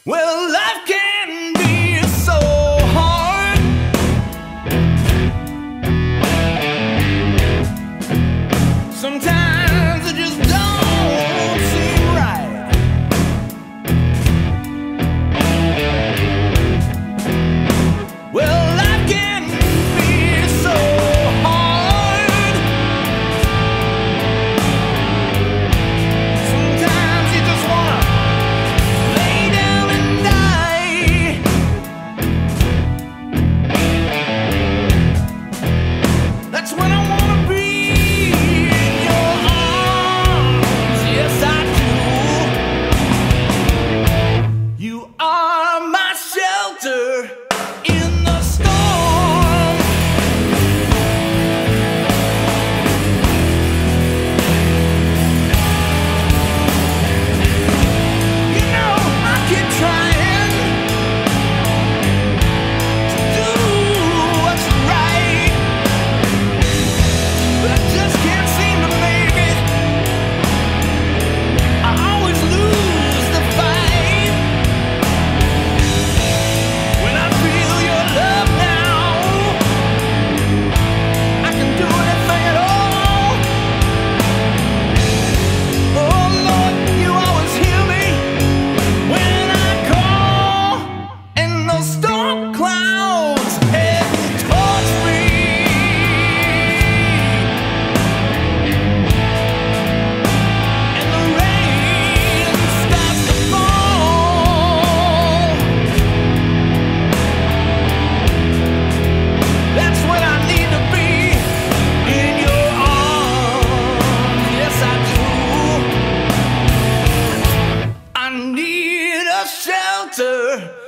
Well, life can be so hard. Sometimes it just don't seem right. Well, life can be so hard. Sometimes you just wanna lay down and die. That's when I wanna be in your arms. Yes, I do. You are my shelter in the storm. You know, I keep trying to do what's right, but I just can't seem to make it. I always lose the fight. When I feel your love now, I can do anything at all. Oh Lord, you always hear me when I call, and those storm clouds head towards me, and the rain starts to fall. That's when I need to be in your arms. Yes, I do. I need a shelter